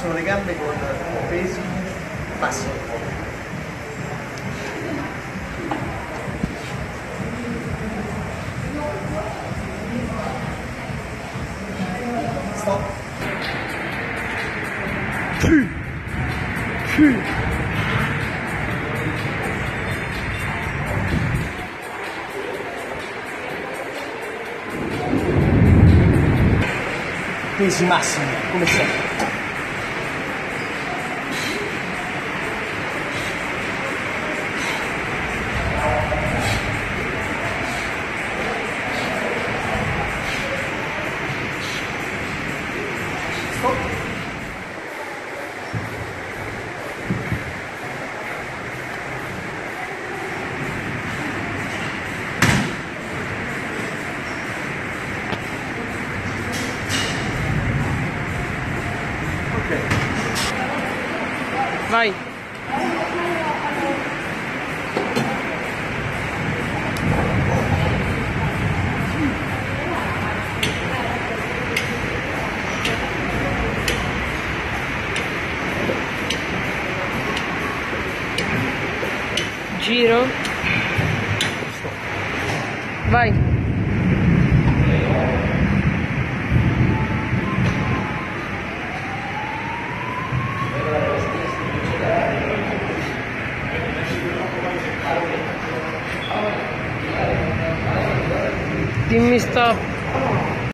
alzano le gambe con pesi bassi. Stop. Pesi massimi, come sempre. Stop. Vai. Giro. Vai. Dimmi stop.